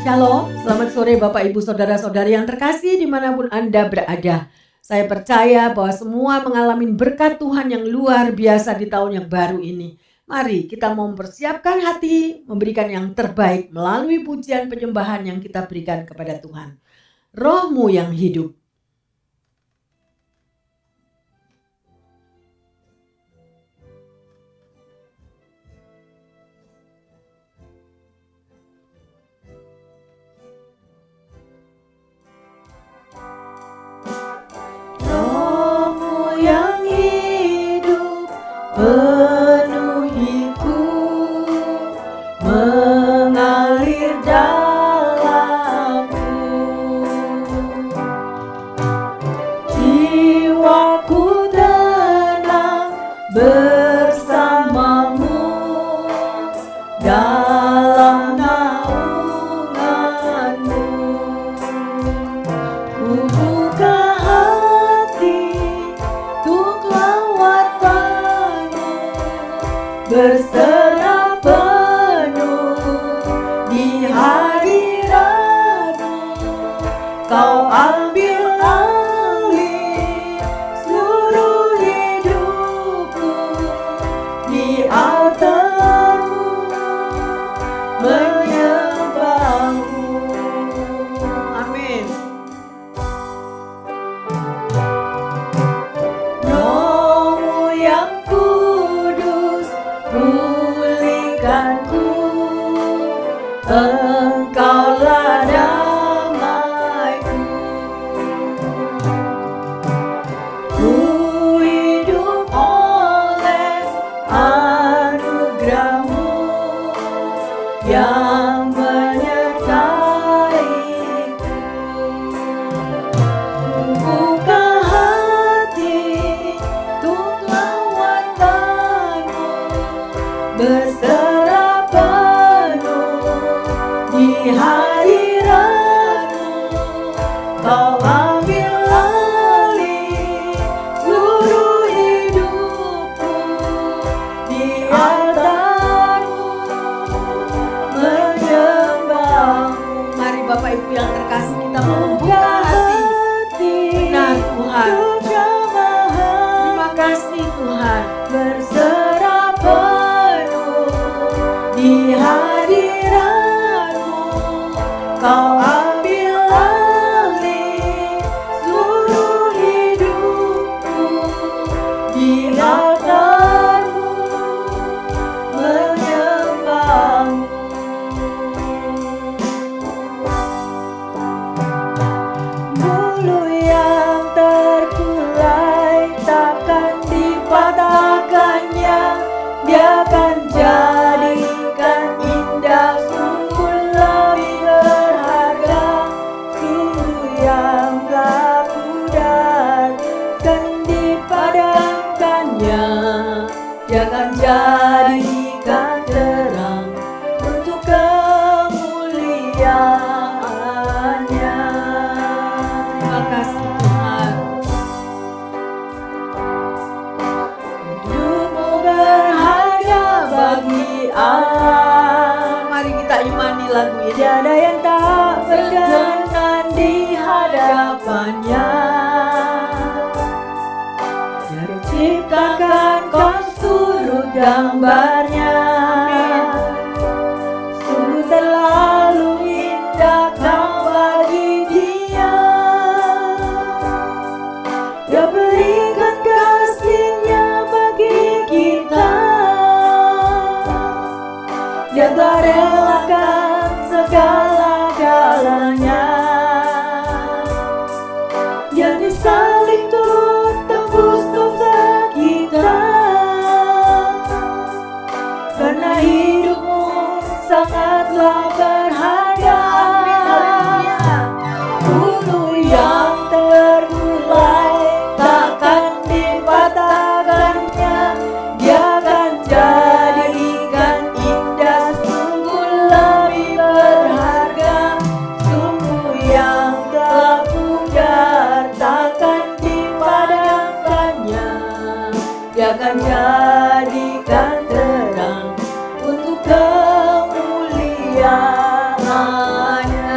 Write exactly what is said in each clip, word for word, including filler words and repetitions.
Shalom, selamat sore Bapak Ibu Saudara-saudari yang terkasih dimanapun Anda berada. Saya percaya bahwa semua mengalami berkat Tuhan yang luar biasa di tahun yang baru ini. Mari kita mempersiapkan hati, memberikan yang terbaik melalui pujian penyembahan yang kita berikan kepada Tuhan. Roh-Mu yang hidup. Yang hidup penuhiku, mengalir dalamku, jiwaku tenang bersamamu dalam naunganmu. Ku buka berserah penuh di hadirat-Mu. Kau ambil alih seluruh hidupku di altar-Mu, menyembah-Mu. Amin. Roh-Mu yang pulihkanku, Engkaulah damaiku. Ku hidup oleh anugerah-Mu yang menyertaiku. Buka hati untuk lawatan-Mu, berserah penuh di hadirat-Mu. Kau ambil alih seluruh hidupku di altar-Mu, menyembah-Mu. Mari Bapak Ibu yang terkasih, kita membuka hati. Benar Tuhan, terima kasih Tuhan. Berserah di hadirat-Mu, Kau ambil alih seluruh hidupku di altar-Mu, menyembah-Mu. Bulu yang terkulai takkan dipatahkannya, dia akan jadikan indah, sungguh lebih berharga. Sungguh yang telah pudar kan dipadamkannya, dia akan jadikan terang untuk kemuliaan-Nya. Terima kasih Tuhan. Bagi Allah, mari kita imani lagu ini. Tiada yang tak berkenan di hadapannya. Dia ciptakan kostur gambarnya. Sungguh terlalu indah kau bagi Dia. Dia berikan kasih-Nya bagi kita. Dia telah relakan segala-galanya. Dia disalib turut tebus dosa kita. Karena hidupmu sangatlah berharga. Bulu yang terkulai takkan dipatahkannya, dia akan jadikan indah, sungguh lebih berharga. Sungguh yang telah pudar takkan dipadamkannya, dia akan jadikan terang untuk kemuliaan-Nya.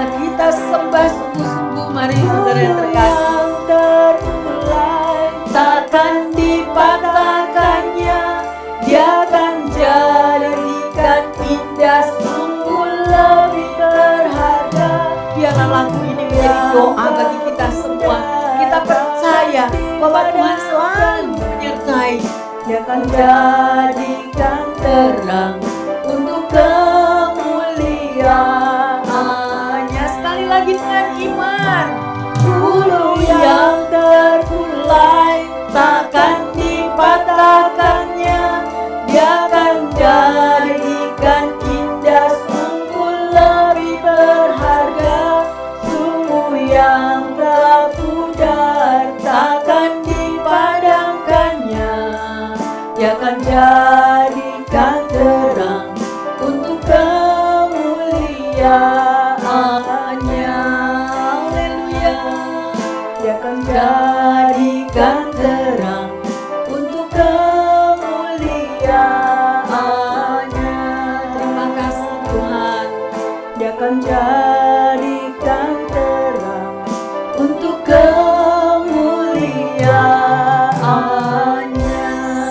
Dia akan jadikan terang untuk kemuliaannya. Sekali lagi dengan iman. Gunung yang terkulai takkan dipatahkannya. Dia akan jadikan indah sungguh lebih berharga. Sumur yang telah pudar takkan dipadamkannya. Dia akan jadikan terang untuk kemuliaannya. Haleluya. Dia akan jadikan terang untuk kemuliaannya. Terima kasih Tuhan. Dia akan jadikan terang untuk kemuliaannya.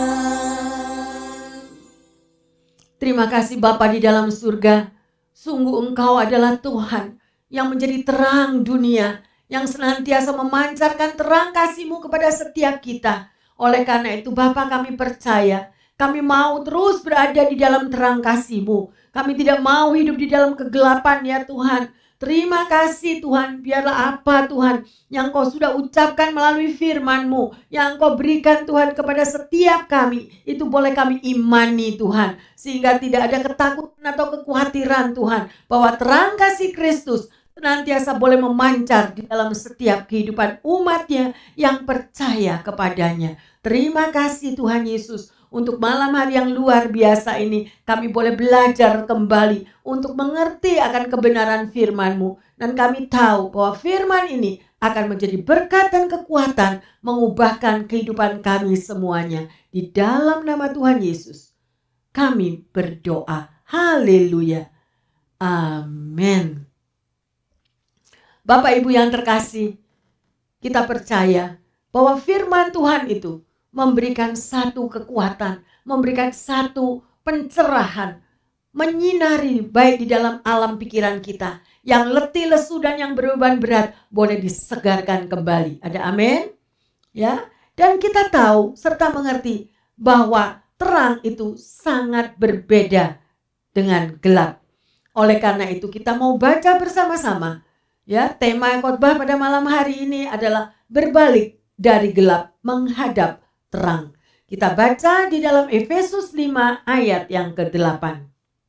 Terima kasih Bapa di dalam surga. Sungguh Engkau adalah Tuhan yang menjadi terang dunia, yang senantiasa memancarkan terang kasih-Mu kepada setiap kita. Oleh karena itu Bapa, kami percaya, kami mau terus berada di dalam terang kasih-Mu. Kami tidak mau hidup di dalam kegelapan ya Tuhan. Terima kasih Tuhan, biarlah apa Tuhan yang Kau sudah ucapkan melalui firman-Mu, yang Kau berikan Tuhan kepada setiap kami, itu boleh kami imani Tuhan. Sehingga tidak ada ketakutan atau kekhawatiran Tuhan, bahwa terang kasih Kristus senantiasa boleh memancar di dalam setiap kehidupan umat-Nya yang percaya kepadanya. Terima kasih Tuhan Yesus. Untuk malam hari yang luar biasa ini, kami boleh belajar kembali untuk mengerti akan kebenaran firman-Mu. Dan kami tahu bahwa firman ini akan menjadi berkat dan kekuatan, mengubahkan kehidupan kami semuanya. Di dalam nama Tuhan Yesus, kami berdoa. Haleluya. Amin. Bapak Ibu yang terkasih, kita percaya bahwa firman Tuhan itu memberikan satu kekuatan, memberikan satu pencerahan, menyinari baik di dalam alam pikiran kita. Yang letih, lesu, dan yang berbeban berat boleh disegarkan kembali. Ada amin? Ya. Dan kita tahu serta mengerti bahwa terang itu sangat berbeda dengan gelap. Oleh karena itu kita mau baca bersama-sama. Ya, tema khotbah pada malam hari ini adalah berbalik dari gelap menghadap terang. Kita baca di dalam Efesus lima ayat yang kedelapan.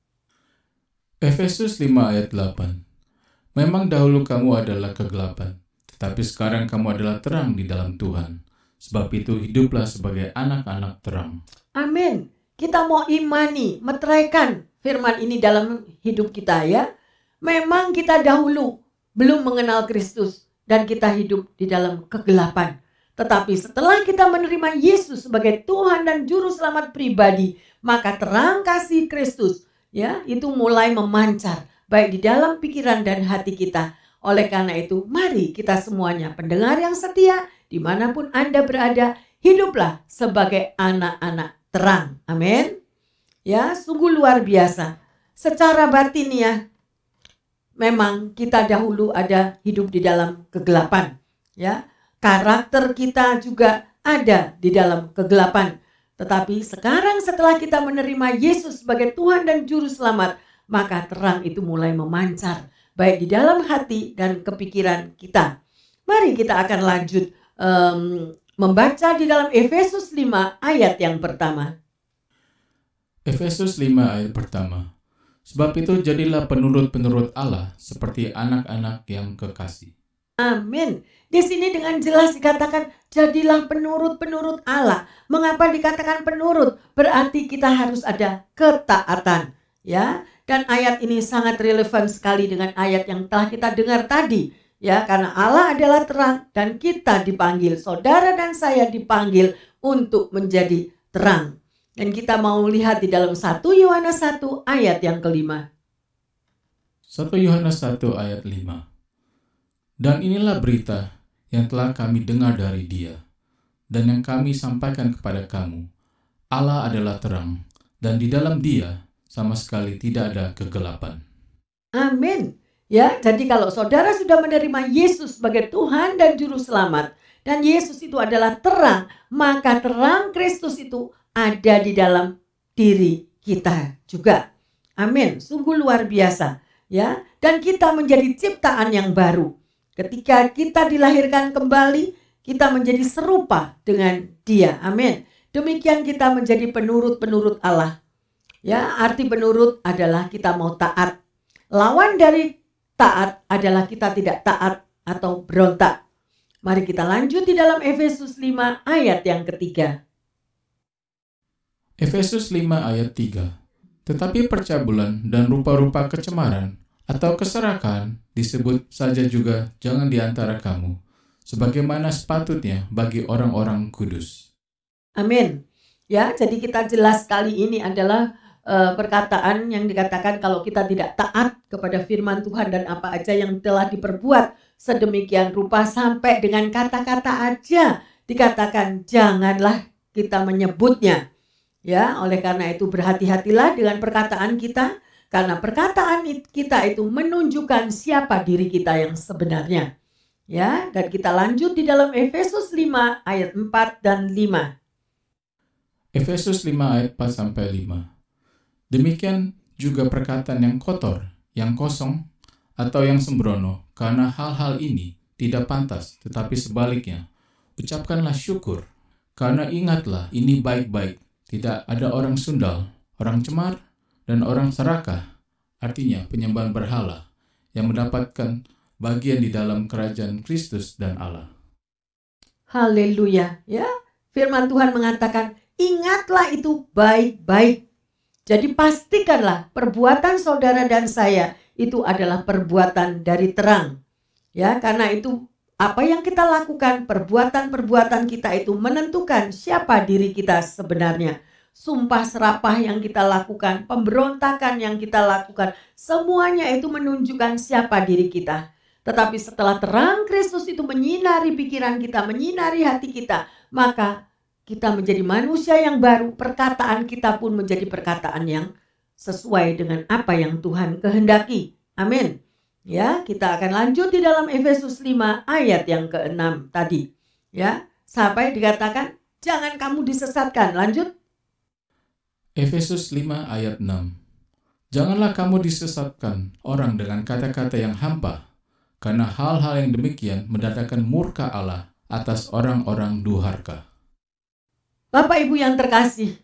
Efesus lima ayat delapan. Memang dahulu kamu adalah kegelapan, tetapi sekarang kamu adalah terang di dalam Tuhan. Sebab itu hiduplah sebagai anak-anak terang. Amin. Kita mau imani, meteraikan firman ini dalam hidup kita ya. Memang kita dahulu belum mengenal Kristus dan kita hidup di dalam kegelapan. Tetapi setelah kita menerima Yesus sebagai Tuhan dan Juru Selamat pribadi, maka terang kasih Kristus ya itu mulai memancar baik di dalam pikiran dan hati kita. Oleh karena itu, mari kita semuanya pendengar yang setia, dimanapun Anda berada, hiduplah sebagai anak-anak terang. Amin. Ya, sungguh luar biasa. Secara batiniah, memang kita dahulu ada hidup di dalam kegelapan. Ya. Karakter kita juga ada di dalam kegelapan. Tetapi sekarang setelah kita menerima Yesus sebagai Tuhan dan Juru Selamat, maka terang itu mulai memancar. Baik di dalam hati dan kepikiran kita. Mari kita akan lanjut um, membaca di dalam Efesus lima ayat yang pertama. Efesus lima ayat pertama. Sebab itu jadilah penurut-penurut Allah seperti anak-anak yang kekasih. Amin. Di sini dengan jelas dikatakan jadilah penurut-penurut Allah. Mengapa dikatakan penurut? Berarti kita harus ada ketaatan, ya. Dan ayat ini sangat relevan sekali dengan ayat yang telah kita dengar tadi, ya. Karena Allah adalah terang dan kita dipanggil, saudara dan saya dipanggil untuk menjadi terang. Dan kita mau lihat di dalam satu Yohanes satu ayat yang kelima. satu Yohanes satu ayat lima. Dan inilah berita yang telah kami dengar dari Dia, dan yang kami sampaikan kepada kamu. Allah adalah terang, dan di dalam Dia sama sekali tidak ada kegelapan. Amin. Ya, jadi kalau saudara sudah menerima Yesus sebagai Tuhan dan Juru Selamat, dan Yesus itu adalah terang, maka terang Kristus itu ada di dalam diri kita juga. Amin. Sungguh luar biasa, ya. Dan kita menjadi ciptaan yang baru. Ketika kita dilahirkan kembali, kita menjadi serupa dengan Dia. Amin. Demikian kita menjadi penurut-penurut Allah. Ya, arti penurut adalah kita mau taat. Lawan dari taat adalah kita tidak taat atau berontak. Mari kita lanjut di dalam Efesus lima ayat yang ketiga. Efesus lima ayat tiga. Tetapi percabulan dan rupa-rupa kecemaran atau keserakahan disebut saja juga jangan di antara kamu, sebagaimana sepatutnya bagi orang-orang kudus. Amin. Ya, jadi kita jelas kali ini adalah uh, perkataan yang dikatakan kalau kita tidak taat kepada firman Tuhan dan apa aja yang telah diperbuat sedemikian rupa sampai dengan kata-kata aja dikatakan janganlah kita menyebutnya. Ya, oleh karena itu berhati-hatilah dengan perkataan kita, karena perkataan kita itu menunjukkan siapa diri kita yang sebenarnya. Ya, dan kita lanjut di dalam Efesus lima ayat empat dan lima. Efesus lima ayat empat sampai lima. Demikian juga perkataan yang kotor, yang kosong, atau yang sembrono, karena hal-hal ini tidak pantas, tetapi sebaliknya, ucapkanlah syukur, karena ingatlah ini baik-baik. Tidak ada orang sundal, orang cemar, dan orang serakah, artinya penyembahan berhala, yang mendapatkan bagian di dalam kerajaan Kristus dan Allah. Haleluya, ya. Firman Tuhan mengatakan, ingatlah itu baik-baik. Jadi pastikanlah perbuatan saudara dan saya itu adalah perbuatan dari terang. Ya, karena itu apa yang kita lakukan, perbuatan-perbuatan kita itu menentukan siapa diri kita sebenarnya. Sumpah serapah yang kita lakukan, pemberontakan yang kita lakukan, semuanya itu menunjukkan siapa diri kita. Tetapi setelah terang Kristus itu menyinari pikiran kita, menyinari hati kita, maka kita menjadi manusia yang baru, perkataan kita pun menjadi perkataan yang sesuai dengan apa yang Tuhan kehendaki. Amin. Ya, kita akan lanjut di dalam Efesus lima ayat yang keenam tadi. Ya, sampai dikatakan jangan kamu disesatkan. Lanjut. Efesus lima ayat enam. Janganlah kamu disesatkan orang dengan kata-kata yang hampa, karena hal-hal yang demikian mendatangkan murka Allah atas orang-orang durhaka. Bapak Ibu yang terkasih,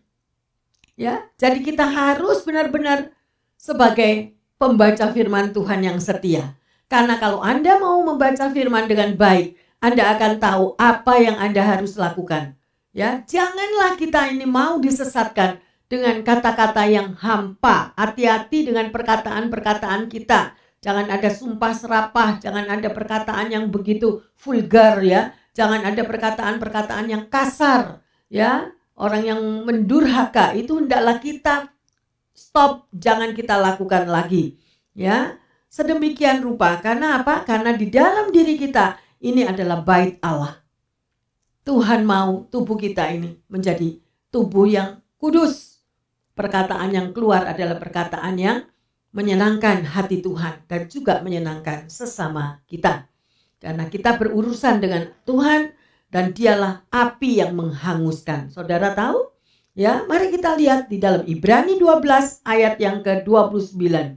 ya, jadi kita harus benar-benar sebagai pembaca firman Tuhan yang setia. Karena kalau Anda mau membaca firman dengan baik, Anda akan tahu apa yang Anda harus lakukan. Ya, janganlah kita ini mau disesatkan dengan kata-kata yang hampa. Hati-hati dengan perkataan-perkataan kita. Jangan ada sumpah serapah, jangan ada perkataan yang begitu vulgar, ya. Jangan ada perkataan-perkataan yang kasar, ya. Orang yang mendurhaka itu hendaklah kita stop, jangan kita lakukan lagi. Ya, sedemikian rupa. Karena apa? Karena di dalam diri kita ini adalah bait Allah. Tuhan mau tubuh kita ini menjadi tubuh yang kudus. Perkataan yang keluar adalah perkataan yang menyenangkan hati Tuhan dan juga menyenangkan sesama kita. Karena kita berurusan dengan Tuhan dan dialah api yang menghanguskan. Saudara tahu? Ya, mari kita lihat di dalam Ibrani dua belas ayat yang ke dua puluh sembilan.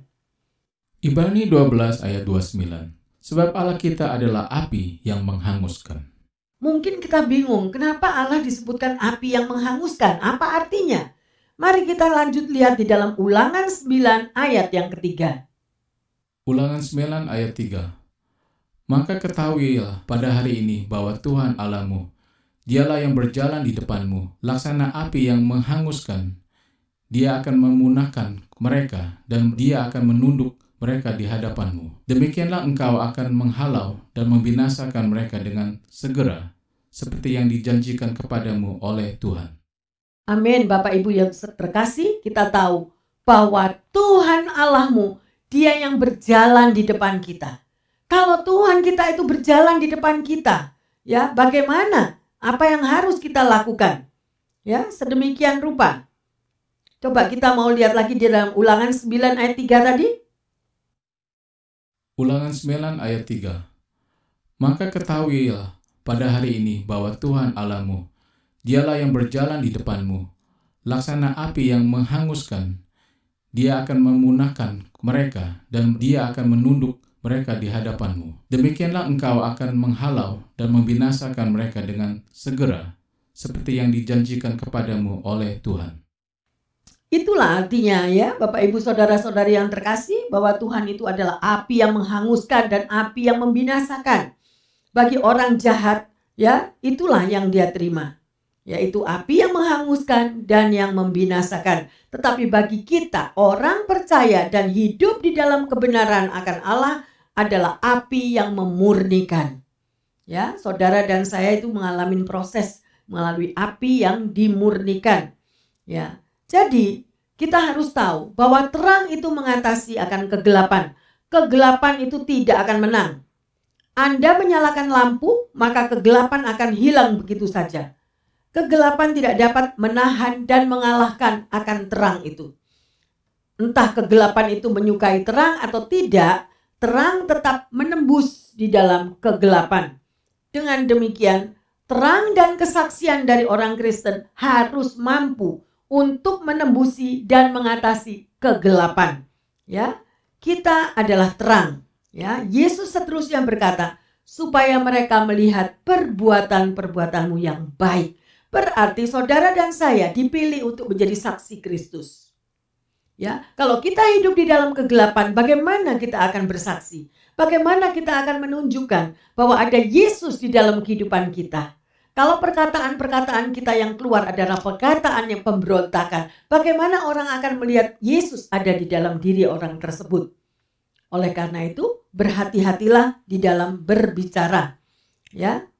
Ibrani dua belas ayat dua puluh sembilan. Sebab Allah kita adalah api yang menghanguskan. Mungkin kita bingung, kenapa Allah disebutkan api yang menghanguskan? Apa artinya? Mari kita lanjut lihat di dalam Ulangan sembilan ayat yang ketiga. Ulangan sembilan ayat tiga. Maka ketahuilah pada hari ini bahwa Tuhan Allahmu, Dialah yang berjalan di depanmu, laksana api yang menghanguskan. Dia akan memunahkan mereka dan dia akan menunduk mereka di hadapanmu. Demikianlah engkau akan menghalau dan membinasakan mereka dengan segera, seperti yang dijanjikan kepadamu oleh Tuhan. Amin. Bapak Ibu yang terkasih, kita tahu bahwa Tuhan Allahmu, Dia yang berjalan di depan kita. Kalau Tuhan kita itu berjalan di depan kita, ya bagaimana? Apa yang harus kita lakukan? Ya, sedemikian rupa. Coba kita mau lihat lagi di dalam Ulangan sembilan ayat tiga tadi. Ulangan sembilan ayat tiga. Maka ketahuilah pada hari ini bahwa Tuhan Allahmu, Dialah yang berjalan di depanmu, laksana api yang menghanguskan. Dia akan memunahkan mereka dan dia akan menunduk mereka di hadapanmu. Demikianlah engkau akan menghalau dan membinasakan mereka dengan segera, seperti yang dijanjikan kepadamu oleh Tuhan. Itulah artinya ya Bapak Ibu Saudara-saudari yang terkasih, bahwa Tuhan itu adalah api yang menghanguskan dan api yang membinasakan. Bagi orang jahat ya, itulah yang dia terima, yaitu api yang menghanguskan dan yang membinasakan. Tetapi bagi kita orang percaya dan hidup di dalam kebenaran akan Allah adalah api yang memurnikan. Ya, saudara dan saya itu mengalami proses melalui api yang dimurnikan. Ya. Jadi, kita harus tahu bahwa terang itu mengatasi akan kegelapan. Kegelapan itu tidak akan menang. Anda menyalakan lampu, maka kegelapan akan hilang begitu saja. Kegelapan tidak dapat menahan dan mengalahkan akan terang itu. Entah kegelapan itu menyukai terang atau tidak, terang tetap menembus di dalam kegelapan. Dengan demikian, terang dan kesaksian dari orang Kristen harus mampu untuk menembusi dan mengatasi kegelapan. Ya, kita adalah terang. Ya, Yesus seterusnya berkata, supaya mereka melihat perbuatan-perbuatanmu yang baik. Berarti saudara dan saya dipilih untuk menjadi saksi Kristus. Ya, kalau kita hidup di dalam kegelapan, bagaimana kita akan bersaksi? Bagaimana kita akan menunjukkan bahwa ada Yesus di dalam kehidupan kita? Kalau perkataan-perkataan kita yang keluar adalah perkataan yang pemberontakan, bagaimana orang akan melihat Yesus ada di dalam diri orang tersebut? Oleh karena itu, berhati-hatilah di dalam berbicara. Ya,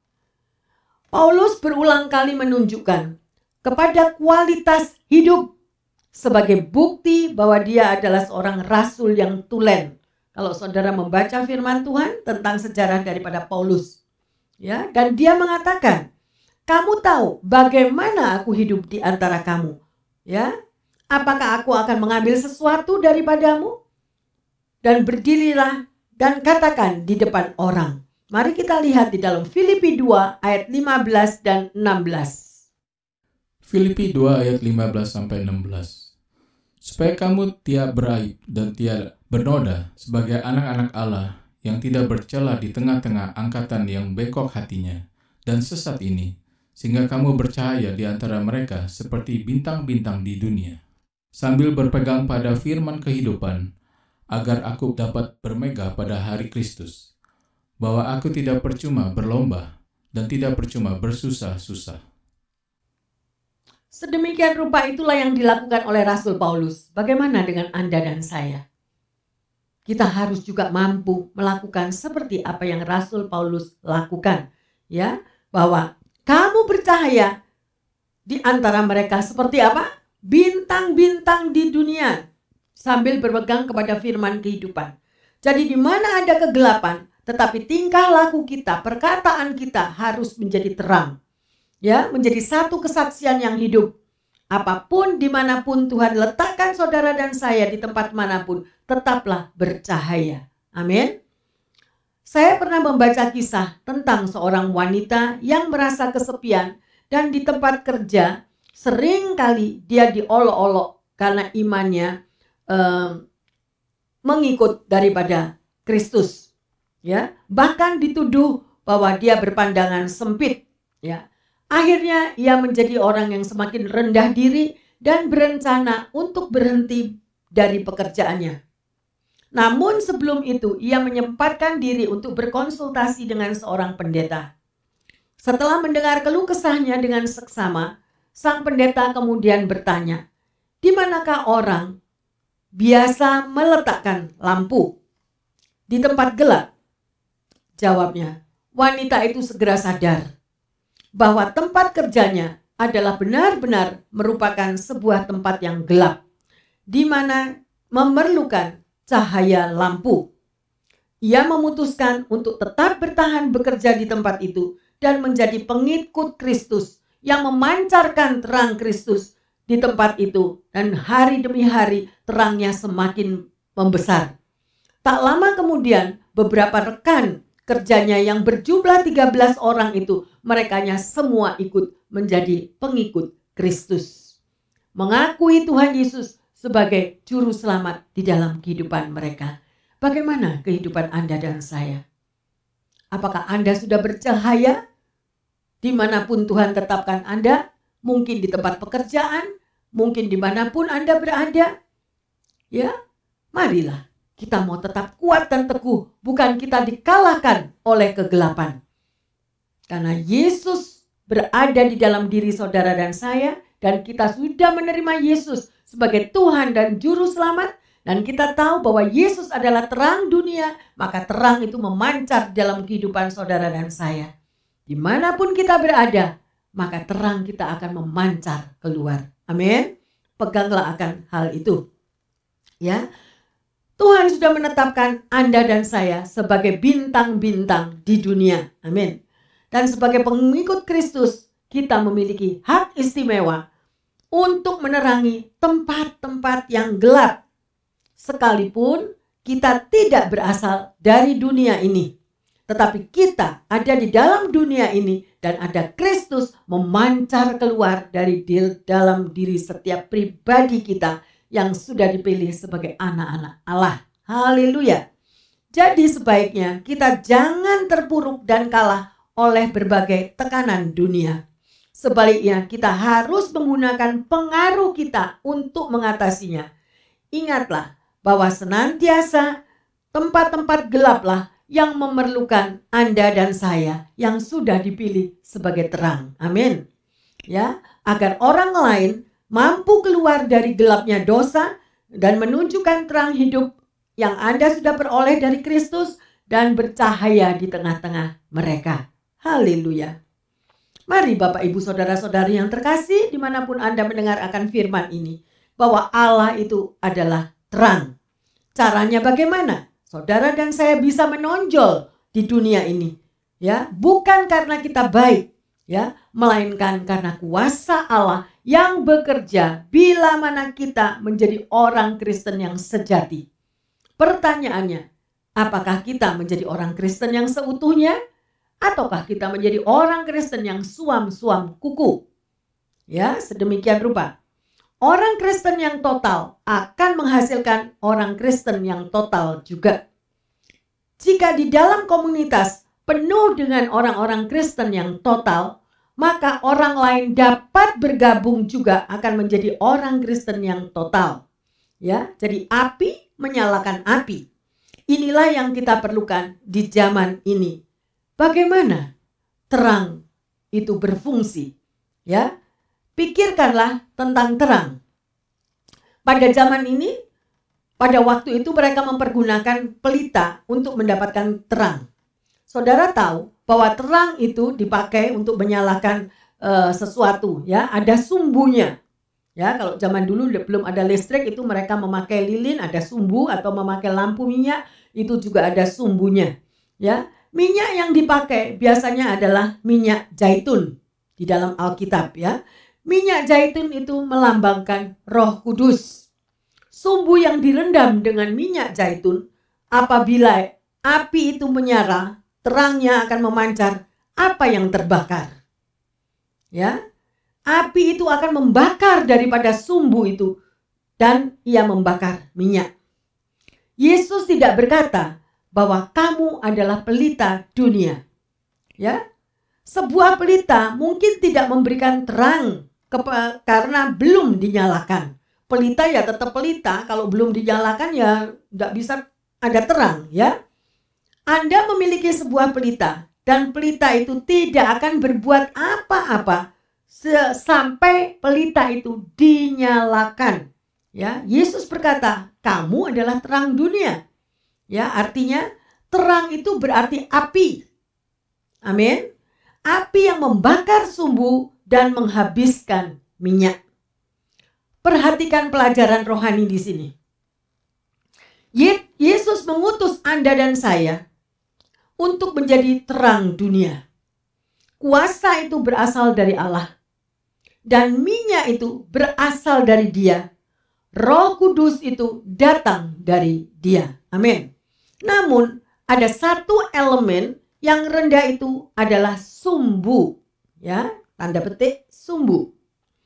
Paulus berulang kali menunjukkan kepada kualitas hidup sebagai bukti bahwa dia adalah seorang rasul yang tulen. Kalau saudara membaca firman Tuhan tentang sejarah daripada Paulus, ya, dan dia mengatakan, kamu tahu bagaimana aku hidup di antara kamu, ya? Apakah aku akan mengambil sesuatu daripadamu? Dan berdirilah dan katakan di depan orang. Mari kita lihat di dalam Filipi dua ayat lima belas dan enam belas. Filipi dua ayat lima belas sampai enam belas. Supaya kamu tiada beraib dan tiada bernoda sebagai anak-anak Allah yang tidak bercela di tengah-tengah angkatan yang bengkok hatinya dan sesat ini, sehingga kamu bercahaya di antara mereka seperti bintang-bintang di dunia. Sambil berpegang pada firman kehidupan, agar aku dapat bermegah pada hari Kristus, bahwa aku tidak percuma berlomba dan tidak percuma bersusah-susah. Sedemikian rupa itulah yang dilakukan oleh Rasul Paulus. Bagaimana dengan Anda dan saya? Kita harus juga mampu melakukan seperti apa yang Rasul Paulus lakukan, ya, bahwa kamu bercahaya di antara mereka seperti apa? Bintang-bintang di dunia, sambil berpegang kepada firman kehidupan. Jadi di mana ada kegelapan, tetapi tingkah laku kita, perkataan kita harus menjadi terang. Ya, menjadi satu kesaksian yang hidup. Apapun dimanapun Tuhan letakkan saudara dan saya di tempat manapun, tetaplah bercahaya. Amin. Saya pernah membaca kisah tentang seorang wanita yang merasa kesepian dan di tempat kerja sering kali dia diolok-olok karena imannya eh, mengikut daripada Kristus. Ya, bahkan dituduh bahwa dia berpandangan sempit. Ya, akhirnya ia menjadi orang yang semakin rendah diri dan berencana untuk berhenti dari pekerjaannya. Namun sebelum itu ia menyempatkan diri untuk berkonsultasi dengan seorang pendeta. Setelah mendengar keluh kesahnya dengan seksama, sang pendeta kemudian bertanya, di manakah orang biasa meletakkan lampu? Di tempat gelap. Jawabnya, wanita itu segera sadar bahwa tempat kerjanya adalah benar-benar merupakan sebuah tempat yang gelap, di mana memerlukan cahaya lampu. Ia memutuskan untuk tetap bertahan bekerja di tempat itu dan menjadi pengikut Kristus yang memancarkan terang Kristus di tempat itu, dan hari demi hari terangnya semakin membesar. Tak lama kemudian beberapa rekan kerjanya yang berjumlah tiga belas orang itu, merekanya semua ikut menjadi pengikut Kristus. mengakui Tuhan Yesus sebagai juru selamat di dalam kehidupan mereka. Bagaimana kehidupan Anda dan saya? Apakah Anda sudah bercahaya dimanapun Tuhan tetapkan Anda? Mungkin di tempat pekerjaan, mungkin dimanapun Anda berada. Ya, marilah kita mau tetap kuat dan teguh, bukan kita dikalahkan oleh kegelapan. Karena Yesus berada di dalam diri saudara dan saya, dan kita sudah menerima Yesus sebagai Tuhan dan Juru Selamat, dan kita tahu bahwa Yesus adalah terang dunia, maka terang itu memancar dalam kehidupan saudara dan saya. Dimanapun kita berada, maka terang kita akan memancar keluar. Amin. Peganglah akan hal itu. Ya, Tuhan sudah menetapkan Anda dan saya sebagai bintang-bintang di dunia. Amin. Dan sebagai pengikut Kristus, kita memiliki hak istimewa untuk menerangi tempat-tempat yang gelap. Sekalipun kita tidak berasal dari dunia ini. Tetapi kita ada di dalam dunia ini dan ada Kristus memancar keluar dari dalam diri setiap pribadi kita yang sudah dipilih sebagai anak-anak Allah. Haleluya. Jadi sebaiknya kita jangan terpuruk dan kalah oleh berbagai tekanan dunia. Sebaliknya kita harus menggunakan pengaruh kita untuk mengatasinya. Ingatlah bahwa senantiasa tempat-tempat gelaplah yang memerlukan Anda dan saya yang sudah dipilih sebagai terang. Amin. Ya, agar orang lain mampu keluar dari gelapnya dosa dan menunjukkan terang hidup yang Anda sudah peroleh dari Kristus dan bercahaya di tengah-tengah mereka. Haleluya. Mari Bapak Ibu Saudara-saudari yang terkasih, dimanapun Anda mendengar akan firman ini, bahwa Allah itu adalah terang. Caranya bagaimana? Saudara dan saya bisa menonjol di dunia ini, ya, bukan karena kita baik, ya, melainkan karena kuasa Allah yang bekerja bila mana kita menjadi orang Kristen yang sejati. Pertanyaannya, apakah kita menjadi orang Kristen yang seutuhnya? Ataukah kita menjadi orang Kristen yang suam-suam kuku? Ya, sedemikian rupa. Orang Kristen yang total akan menghasilkan orang Kristen yang total juga. Jika di dalam komunitas penuh dengan orang-orang Kristen yang total, maka orang lain dapat bergabung juga akan menjadi orang Kristen yang total. Ya, jadi api menyalakan api. Inilah yang kita perlukan di zaman ini. Bagaimana terang itu berfungsi? Ya, pikirkanlah tentang terang. Pada zaman ini, pada waktu itu mereka mempergunakan pelita untuk mendapatkan terang. Saudara tahu bahwa terang itu dipakai untuk menyalakan uh, sesuatu, ya, ada sumbunya. Ya, kalau zaman dulu belum ada listrik itu mereka memakai lilin, ada sumbu, atau memakai lampu minyak, itu juga ada sumbunya. Ya, minyak yang dipakai biasanya adalah minyak zaitun di dalam Alkitab, ya. Minyak zaitun itu melambangkan Roh Kudus. Sumbu yang direndam dengan minyak zaitun, apabila api itu menyala, terangnya akan memancar. Apa yang terbakar? Ya, api itu akan membakar daripada sumbu itu dan ia membakar minyak. Yesus tidak berkata bahwa kamu adalah pelita dunia. Ya, sebuah pelita mungkin tidak memberikan terang karena belum dinyalakan. Pelita ya tetap pelita, kalau belum dinyalakan ya nggak bisa ada terang, ya. Anda memiliki sebuah pelita dan pelita itu tidak akan berbuat apa-apa sampai pelita itu dinyalakan. Ya, Yesus berkata, kamu adalah terang dunia. Ya, artinya terang itu berarti api. Amin. Api yang membakar sumbu dan menghabiskan minyak. Perhatikan pelajaran rohani di sini. Yesus mengutus Anda dan saya untuk menjadi terang dunia. Kuasa itu berasal dari Allah. Dan minyak itu berasal dari Dia. Roh Kudus itu datang dari Dia. Amin. Namun ada satu elemen yang rendah itu adalah sumbu. Ya, tanda petik sumbu.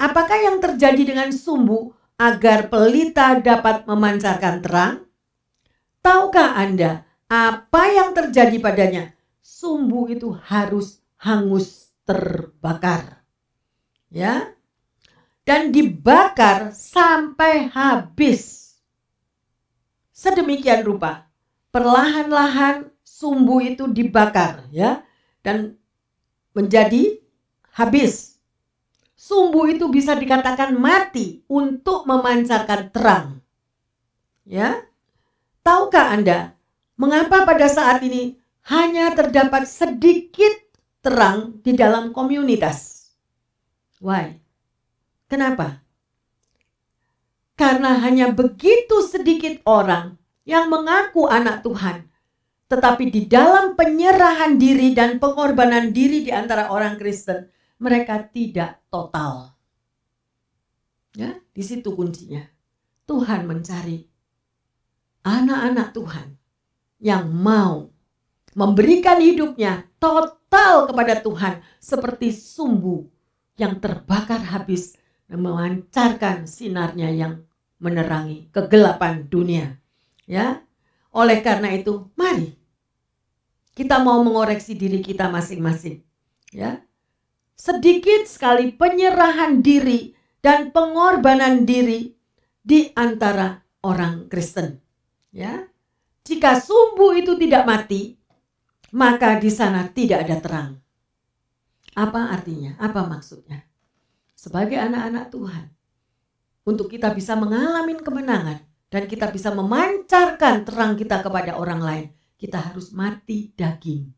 Apakah yang terjadi dengan sumbu agar pelita dapat memancarkan terang? Tahukah Anda apa yang terjadi padanya? Sumbu itu harus hangus terbakar. Ya. Dan dibakar sampai habis. Sedemikian rupa, perlahan-lahan sumbu itu dibakar, ya, dan menjadi habis. Sumbu itu bisa dikatakan mati untuk memancarkan terang. Ya. Tahukah Anda mengapa pada saat ini hanya terdapat sedikit terang di dalam komunitas? Why? Kenapa? Karena hanya begitu sedikit orang yang mengaku anak Tuhan, tetapi di dalam penyerahan diri dan pengorbanan diri di antara orang Kristen, mereka tidak total. Ya, di situ kuncinya. Tuhan mencari anak-anak Tuhan yang mau memberikan hidupnya total kepada Tuhan seperti sumbu yang terbakar habis dan memancarkan sinarnya yang menerangi kegelapan dunia. Ya, oleh karena itu, mari kita mau mengoreksi diri kita masing-masing. Ya, sedikit sekali penyerahan diri dan pengorbanan diri di antara orang Kristen. Ya, jika sumbu itu tidak mati, maka di sana tidak ada terang. Apa artinya? Apa maksudnya? Sebagai anak-anak Tuhan, untuk kita bisa mengalami kemenangan dan kita bisa memancarkan terang kita kepada orang lain, kita harus mati daging.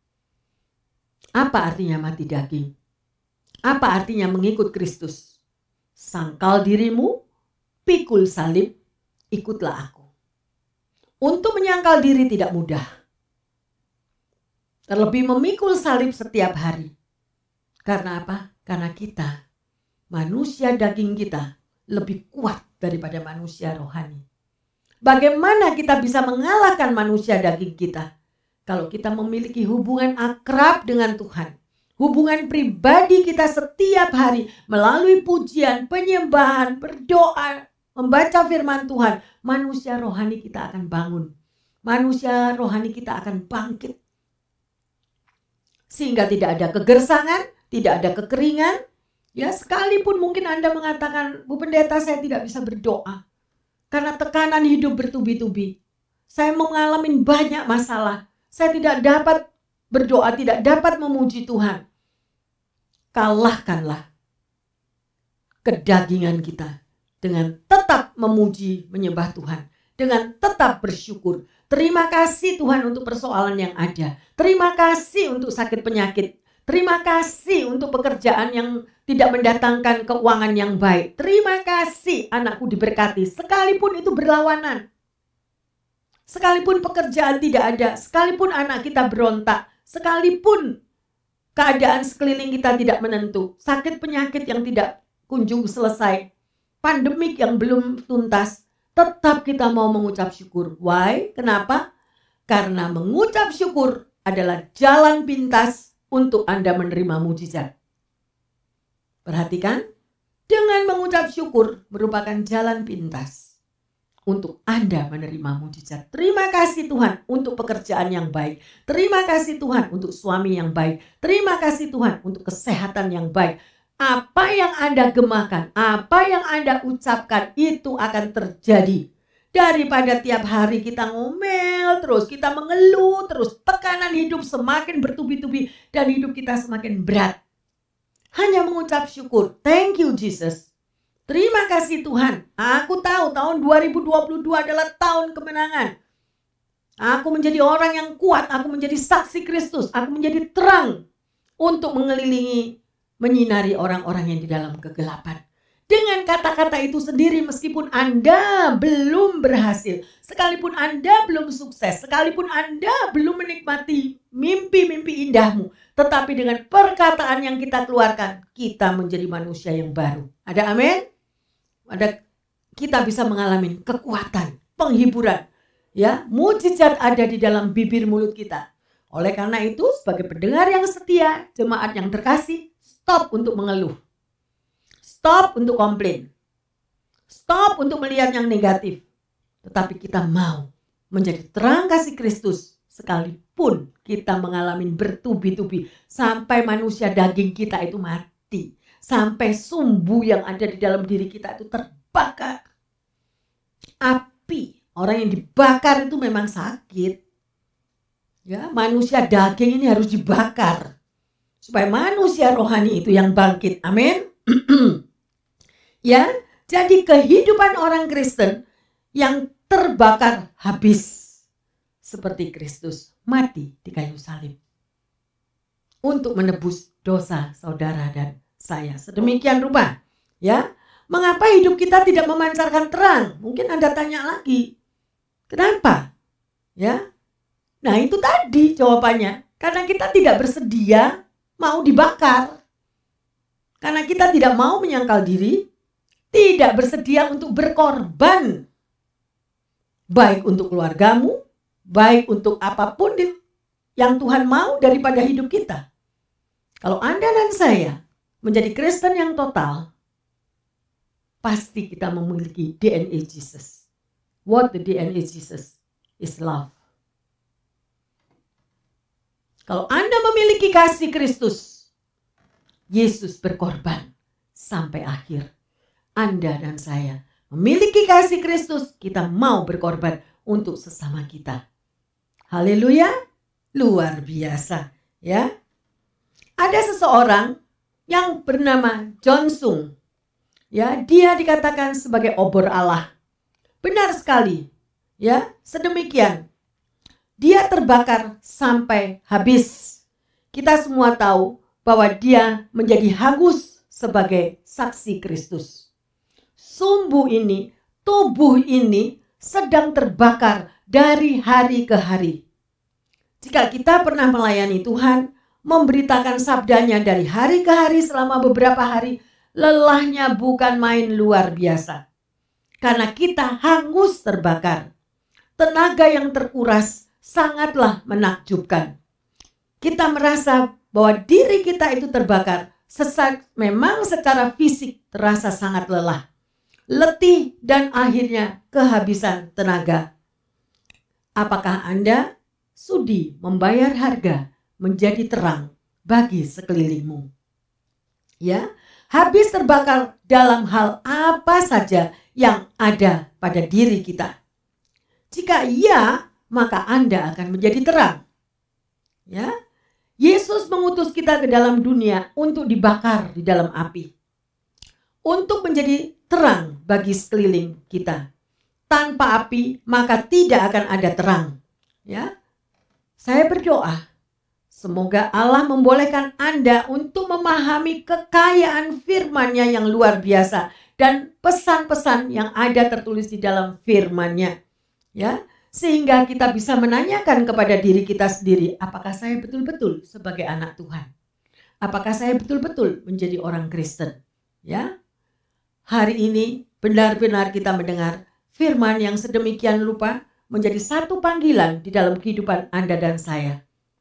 Apa artinya mati daging? Apa artinya mengikut Kristus? Sangkal dirimu, pikul salib, ikutlah aku. Untuk menyangkal diri tidak mudah. Terlebih memikul salib setiap hari. Karena apa? Karena kita, manusia daging kita, lebih kuat daripada manusia rohani. Bagaimana kita bisa mengalahkan manusia daging kita? Kalau kita memiliki hubungan akrab dengan Tuhan. Hubungan pribadi kita setiap hari melalui pujian, penyembahan, berdoa, membaca firman Tuhan, manusia rohani kita akan bangun. Manusia rohani kita akan bangkit. Sehingga tidak ada kegersangan, tidak ada kekeringan. Ya, sekalipun mungkin Anda mengatakan, Bu Pendeta, saya tidak bisa berdoa. Karena tekanan hidup bertubi-tubi. Saya mengalami banyak masalah. Saya tidak dapat berdoa, tidak dapat memuji Tuhan. Kalahkanlah kedagingan kita dengan tetap memuji, menyembah Tuhan. Dengan tetap bersyukur. Terima kasih Tuhan untuk persoalan yang ada. Terima kasih untuk sakit penyakit. Terima kasih untuk pekerjaan yang tidak mendatangkan keuangan yang baik. Terima kasih anakku diberkati. Sekalipun itu berlawanan. Sekalipun pekerjaan tidak ada. Sekalipun anak kita berontak. Sekalipun keadaan sekeliling kita tidak menentu. Sakit penyakit yang tidak kunjung selesai. Pandemik yang belum tuntas. Tetap kita mau mengucap syukur. Why? Kenapa? Karena mengucap syukur adalah jalan pintas untuk Anda menerima mujizat. Perhatikan, dengan mengucap syukur merupakan jalan pintas untuk Anda menerima mujizat. Terima kasih Tuhan untuk pekerjaan yang baik. Terima kasih Tuhan untuk suami yang baik. Terima kasih Tuhan untuk kesehatan yang baik. Apa yang Anda gemakan, apa yang Anda ucapkan itu akan terjadi. Daripada tiap hari kita ngomel terus, kita mengeluh terus, tekanan hidup semakin bertubi-tubi dan hidup kita semakin berat. Hanya mengucap syukur, thank you Jesus. Terima kasih Tuhan, aku tahu tahun dua ribu dua puluh dua adalah tahun kemenangan. Aku menjadi orang yang kuat, aku menjadi saksi Kristus, aku menjadi terang untuk mengelilingi, menyinari orang-orang yang di dalam kegelapan. Dengan kata-kata itu sendiri, meskipun Anda belum berhasil, sekalipun Anda belum sukses, sekalipun Anda belum menikmati mimpi-mimpi indahmu, tetapi dengan perkataan yang kita keluarkan, kita menjadi manusia yang baru. Ada amin? Ada, kita bisa mengalami kekuatan, penghiburan, ya, mujizat ada di dalam bibir mulut kita. Oleh karena itu, sebagai pendengar yang setia, jemaat yang terkasih, stop untuk mengeluh. Stop untuk komplain. Stop untuk melihat yang negatif. Tetapi kita mau menjadi terang kasih Kristus sekalipun kita mengalami bertubi-tubi sampai manusia daging kita itu mati. Sampai sumbu yang ada di dalam diri kita itu terbakar. Api, orang yang dibakar itu memang sakit. Ya, manusia daging ini harus dibakar supaya manusia rohani itu yang bangkit. Amin. Ya, jadi kehidupan orang Kristen yang terbakar habis seperti Kristus mati di kayu salib untuk menebus dosa saudara dan saya. Sedemikian rupa, ya. Mengapa hidup kita tidak memancarkan terang? Mungkin Anda tanya lagi. Kenapa? Ya. Nah, itu tadi jawabannya. Karena kita tidak bersedia mau dibakar. Karena kita tidak mau menyangkal diri, tidak bersedia untuk berkorban. Baik untuk keluargamu, baik untuk apapun yang Tuhan mau daripada hidup kita. Kalau Anda dan saya menjadi Kristen yang total, pasti kita memiliki D N A Jesus. What the D N A Jesus is love. Kalau Anda memiliki kasih Kristus, Yesus berkorban sampai akhir. Anda dan saya memiliki kasih Kristus, kita mau berkorban untuk sesama kita. Haleluya, luar biasa, ya. Ada seseorang yang bernama John Sung. Ya, dia dikatakan sebagai obor Allah. Benar sekali, ya, sedemikian. Dia terbakar sampai habis. Kita semua tahu bahwa dia menjadi hangus sebagai saksi Kristus. Sumbu ini, tubuh ini sedang terbakar dari hari ke hari. Jika kita pernah melayani Tuhan, memberitakan sabdanya dari hari ke hari selama beberapa hari, lelahnya bukan main luar biasa. Karena kita hangus terbakar. Tenaga yang terkuras sangatlah menakjubkan. Kita merasa bahwa diri kita itu terbakar. Sesak, memang secara fisik terasa sangat lelah, letih, dan akhirnya kehabisan tenaga. Apakah Anda sudi membayar harga menjadi terang bagi sekelilingmu? Ya, habis terbakar dalam hal apa saja yang ada pada diri kita. Jika iya, maka Anda akan menjadi terang. Ya, Yesus mengutus kita ke dalam dunia untuk dibakar di dalam api, untuk menjadi terang bagi sekeliling kita. Tanpa api, maka tidak akan ada terang. Ya, saya berdoa, semoga Allah membolehkan Anda untuk memahami kekayaan firman-Nya yang luar biasa dan pesan-pesan yang ada tertulis di dalam firman-Nya. Ya, sehingga kita bisa menanyakan kepada diri kita sendiri, apakah saya betul-betul sebagai anak Tuhan? Apakah saya betul-betul menjadi orang Kristen? Ya, hari ini benar-benar kita mendengar firman yang sedemikian rupa menjadi satu panggilan di dalam kehidupan Anda dan saya.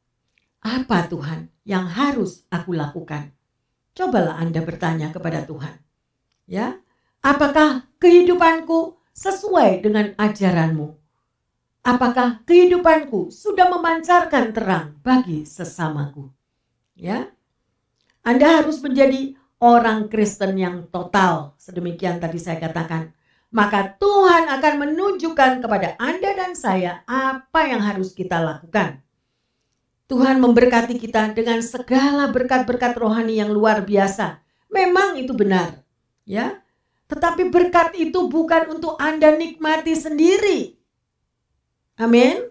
Apa Tuhan yang harus aku lakukan? Cobalah Anda bertanya kepada Tuhan. Ya, apakah kehidupanku sesuai dengan ajaran-Mu? Apakah kehidupanku sudah memancarkan terang bagi sesamaku? Ya, Anda harus menjadi orang Kristen yang total. Sedemikian tadi saya katakan. Maka Tuhan akan menunjukkan kepada Anda dan saya apa yang harus kita lakukan. Tuhan memberkati kita dengan segala berkat-berkat rohani yang luar biasa. Memang itu benar, ya. Tetapi berkat itu bukan untuk Anda nikmati sendiri. Amin.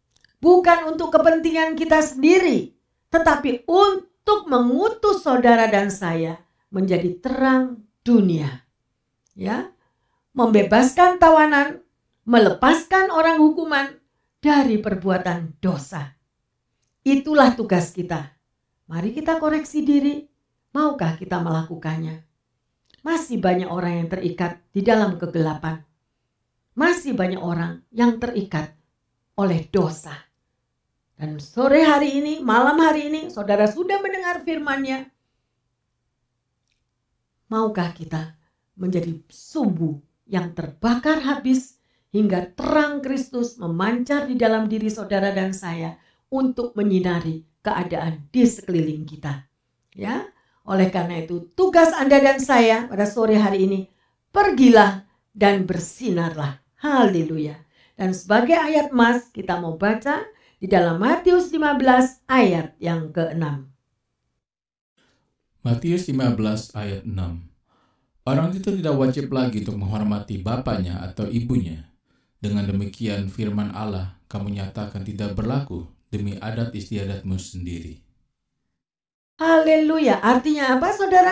Bukan untuk kepentingan kita sendiri, tetapi untuk mengutus saudara dan saya menjadi terang dunia. Ya. Membebaskan tawanan, melepaskan orang hukuman dari perbuatan dosa. Itulah tugas kita. Mari kita koreksi diri. Maukah kita melakukannya? Masih banyak orang yang terikat di dalam kegelapan. Masih banyak orang yang terikat oleh dosa. Dan sore hari ini, malam hari ini, saudara sudah mendengar firman-Nya. Maukah kita menjadi sumbu yang terbakar habis hingga terang Kristus memancar di dalam diri saudara dan saya untuk menyinari keadaan di sekeliling kita. Ya, oleh karena itu tugas Anda dan saya pada sore hari ini, pergilah dan bersinarlah. Haleluya. Dan sebagai ayat emas kita mau baca di dalam Matius lima belas ayat yang keenam. Matius lima belas ayat enam. Orang itu tidak wajib lagi untuk menghormati bapaknya atau ibunya. Dengan demikian firman Allah kamu nyatakan tidak berlaku demi adat istiadatmu sendiri. Haleluya. Artinya apa, saudara?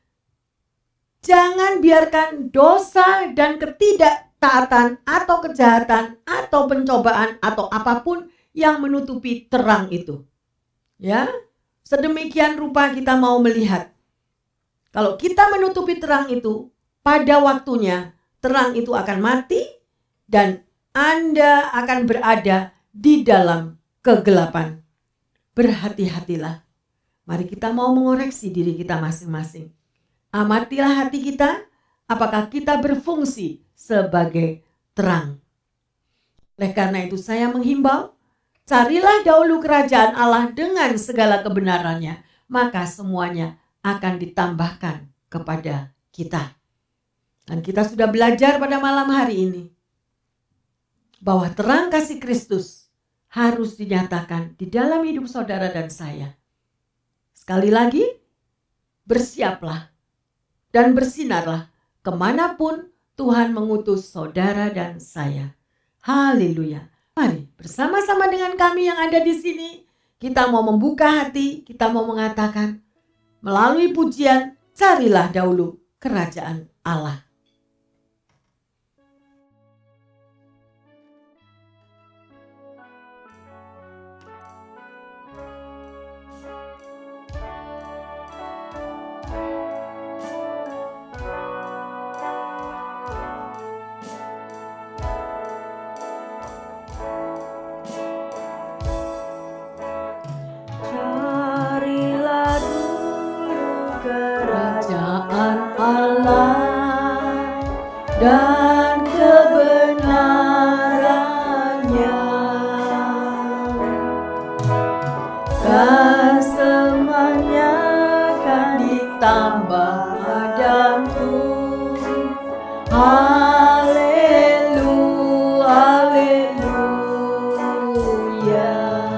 Jangan biarkan dosa dan ketidaktaatan atau kejahatan atau pencobaan atau apapun yang menutupi terang itu. Ya, sedemikian rupa kita mau melihat. Kalau kita menutupi terang itu, pada waktunya terang itu akan mati dan Anda akan berada di dalam kegelapan. Berhati-hatilah. Mari kita mau mengoreksi diri kita masing-masing. Amatilah hati kita, apakah kita berfungsi sebagai terang. Oleh karena itu saya menghimbau, carilah dahulu kerajaan Allah dengan segala kebenarannya, maka semuanya akan ditambahkan kepada kita. Dan kita sudah belajar pada malam hari ini bahwa terang kasih Kristus harus dinyatakan di dalam hidup saudara dan saya. Sekali lagi, bersiaplah dan bersinarlah kemanapun Tuhan mengutus saudara dan saya. Haleluya. Mari bersama-sama dengan kami yang ada di sini, kita mau membuka hati, kita mau mengatakan melalui pujian, carilah dahulu kerajaan Allah. Dan kebenarannya, dan semuanya akan ditambah padamu. Haleluya, haleluya.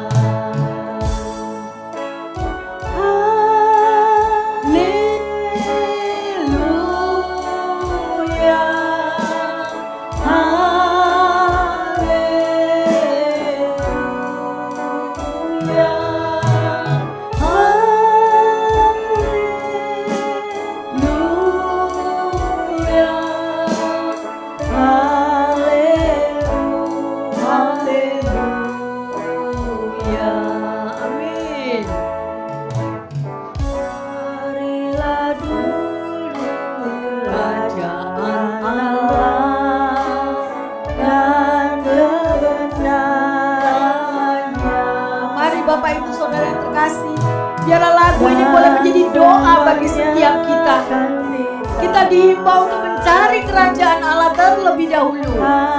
Bapak Ibu Saudara yang terkasih, biarlah lagu ini boleh menjadi doa bagi setiap kita. Kita dihimbau untuk mencari kerajaan Allah terlebih dahulu.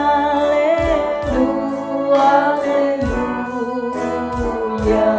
Haleluya, haleluya.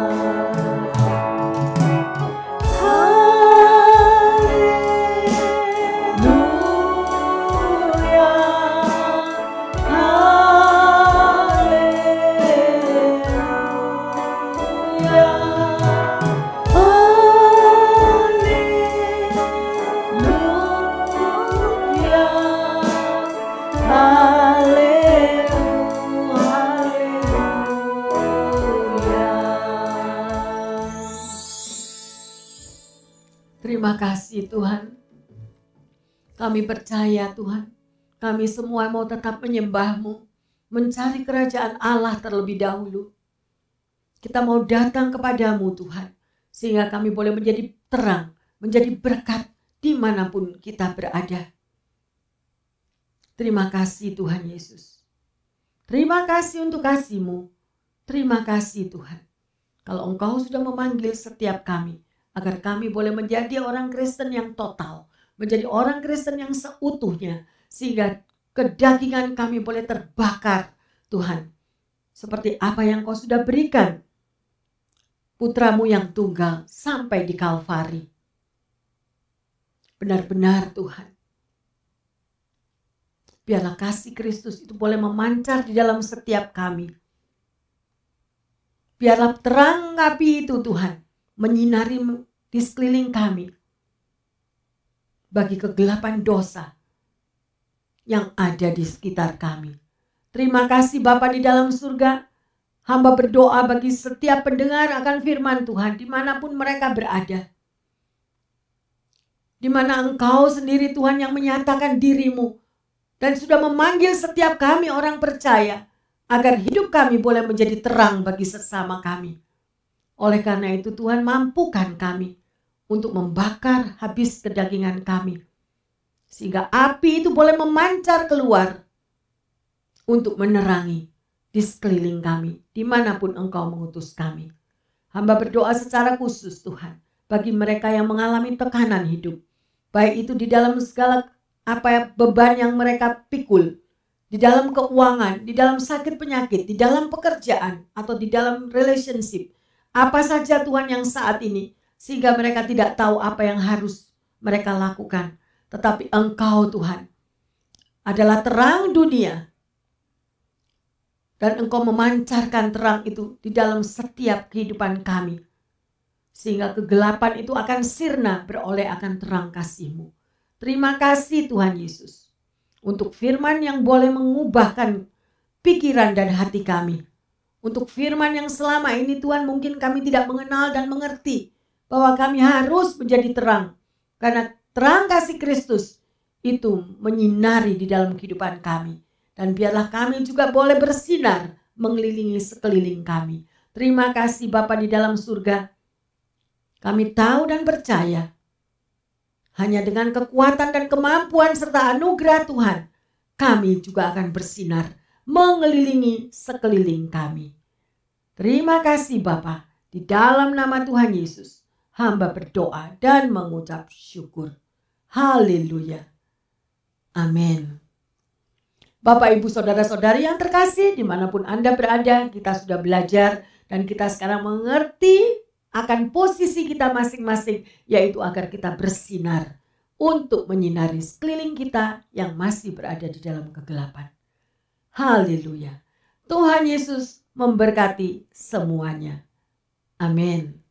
Terima kasih Tuhan. Kami percaya Tuhan, kami semua mau tetap menyembah-Mu, mencari kerajaan Allah terlebih dahulu. Kita mau datang kepadamu Tuhan, sehingga kami boleh menjadi terang, menjadi berkat dimanapun kita berada. Terima kasih Tuhan Yesus. Terima kasih untuk kasih-Mu. Terima kasih Tuhan. Kalau Engkau sudah memanggil setiap kami, agar kami boleh menjadi orang Kristen yang total, menjadi orang Kristen yang seutuhnya, sehingga kedagingan kami boleh terbakar, Tuhan, seperti apa yang Kau sudah berikan Putramu yang tunggal sampai di Kalvari. Benar-benar Tuhan, biarlah kasih Kristus itu boleh memancar di dalam setiap kami. Biarlah terang api itu Tuhan menyinari di sekeliling kami bagi kegelapan dosa yang ada di sekitar kami. Terima kasih Bapa di dalam surga. Hamba berdoa bagi setiap pendengar akan firman Tuhan dimanapun mereka berada. Di mana Engkau sendiri Tuhan yang menyatakan diri-Mu dan sudah memanggil setiap kami orang percaya agar hidup kami boleh menjadi terang bagi sesama kami. Oleh karena itu Tuhan, mampukan kami untuk membakar habis kedagingan kami, sehingga api itu boleh memancar keluar untuk menerangi di sekeliling kami, dimanapun Engkau mengutus kami. Hamba berdoa secara khusus Tuhan, bagi mereka yang mengalami tekanan hidup, baik itu di dalam segala apa ya, beban yang mereka pikul, di dalam keuangan, di dalam sakit penyakit, di dalam pekerjaan, atau di dalam relationship. Apa saja Tuhan yang saat ini, sehingga mereka tidak tahu apa yang harus mereka lakukan. Tetapi Engkau Tuhan adalah terang dunia. Dan Engkau memancarkan terang itu di dalam setiap kehidupan kami. Sehingga kegelapan itu akan sirna beroleh akan terang kasih-Mu. Terima kasih Tuhan Yesus. Untuk firman yang boleh mengubahkan pikiran dan hati kami. Untuk firman yang selama ini Tuhan mungkin kami tidak mengenal dan mengerti. Bahwa kami harus menjadi terang. Karena terang kasih Kristus itu menyinari di dalam kehidupan kami. Dan biarlah kami juga boleh bersinar mengelilingi sekeliling kami. Terima kasih Bapa di dalam surga. Kami tahu dan percaya. Hanya dengan kekuatan dan kemampuan serta anugerah Tuhan. Kami juga akan bersinar mengelilingi sekeliling kami. Terima kasih Bapa, di dalam nama Tuhan Yesus, hamba berdoa dan mengucap syukur. Haleluya. Amin. Bapak, Ibu, Saudara-saudari yang terkasih, dimanapun Anda berada, kita sudah belajar dan kita sekarang mengerti akan posisi kita masing-masing, yaitu agar kita bersinar untuk menyinari sekeliling kita yang masih berada di dalam kegelapan. Haleluya. Tuhan Yesus memberkati semuanya. Amin.